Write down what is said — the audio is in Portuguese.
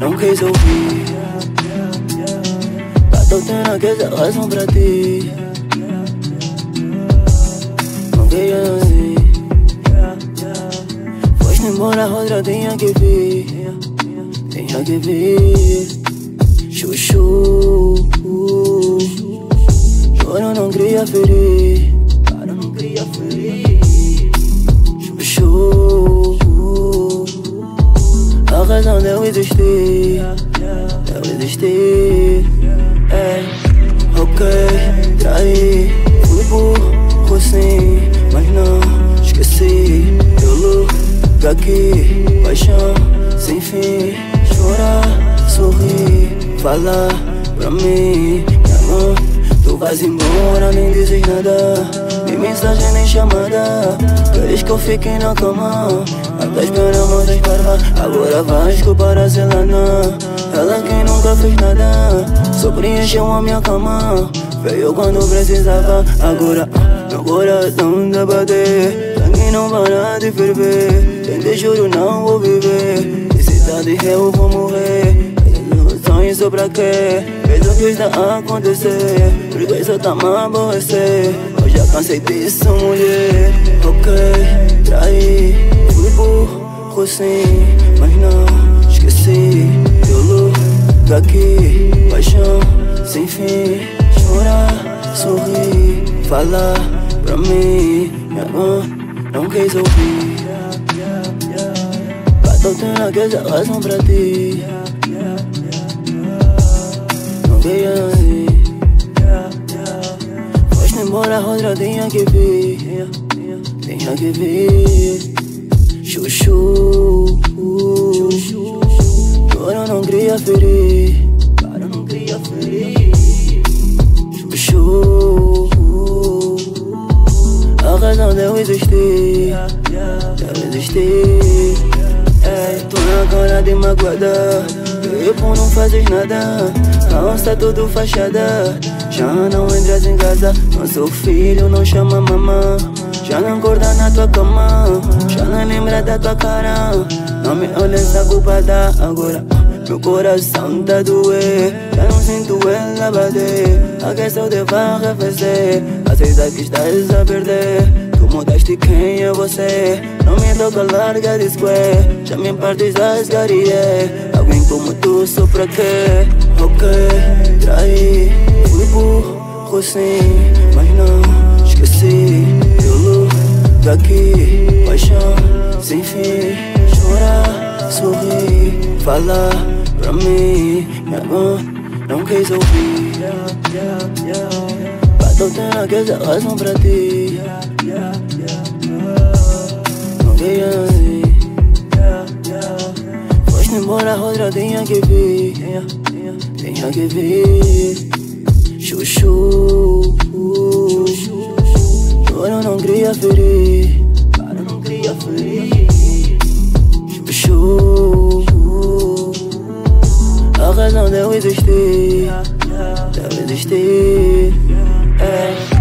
não quis ouvir. Tô tendo aquela razão pra ti. Não queria assim. Foste embora, outra tinha que vir. Tinha que vir. Chuchu. Choro, não queria ferir. Cara, não queria ferir. Chuchu. A razão de eu existir. De eu existir. Ok, traí, fui burro sim, mas não esqueci teu lugar aqui, paixão sem fim, chorar, sorrir, falar pra mim, minha mão, tu vais embora, nem dizes nada, nem mensagem nem chamada, queres que eu fique na cama, até esperamos a esparva, agora vais culpar a Zelana. Ela que nunca fez nada, só preencheu a minha cama. Veio quando precisava, agora meu coração tá bater. Sangue não para de ferver, tentei, juro, não vou viver. E se tá de réu, eu vou morrer. Ilusões só pra quê? Fez o que está a acontecer, porque só tá me aborrecer. Eu já cansei disso, mulher. Ok, traí, fui burro sim, mas não esqueci teu lugar aqui, paixão sem fim, chorar, sorrir, falar pra mim, minha mão não quis ouvir. Tô tendo aquela razão pra ti. Não queria assim. Foste embora, outra tinha que vir. Tinha que vir. Chuchu. Choro, não queria ferir. Cara, não queria ferir. Chuchu. A razão de eu existir. De eu existir. Tô na cara de magoada, eu por não fazes nada. A onça tudo fachada, já não entras em casa. Não sou filho, não chama mamã. Já não acorda na tua cama, já não lembra da tua cara. Não me olhes da culpada agora, meu coração tá doer. Já não sinto ela bater, a questão de vai arrefecer. Aceita que estás a perder, tu mudaste quem é você. Não me toca, larga de square, já me partes a esgaria. Alguém como tu, só pra quê? Ok, traí, fui burro sim, mas não esqueci teu lugar aqui, paixão sem fim, chorar, sorrir, falar pra mim, minha mão não quis ouvir. Tô tendo aquela razão pra ti. Não queria assim. Foste embora, outra tinha que vir. Tinha que vir. Chuchu. Choro, não queria ferir. Cara, não queria ferir. Chuchu. A razão de eu existir. De eu existir.